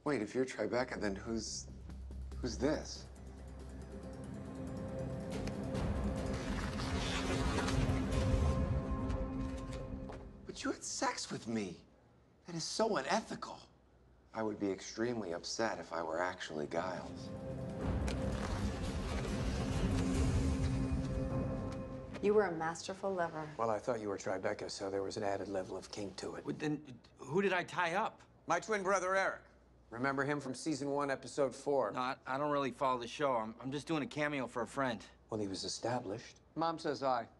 Wait, if you're Tribeca, then who's this? But you had sex with me. That is so unethical. I would be extremely upset if I were actually Giles. You were a masterful lover. Well, I thought you were Tribeca, so there was an added level of kink to it. Well, then, who did I tie up? My twin brother, Eric. Remember him from season 1, episode 4? No, I don't really follow the show. I'm just doing a cameo for a friend. Well, he was established. Mom says aye.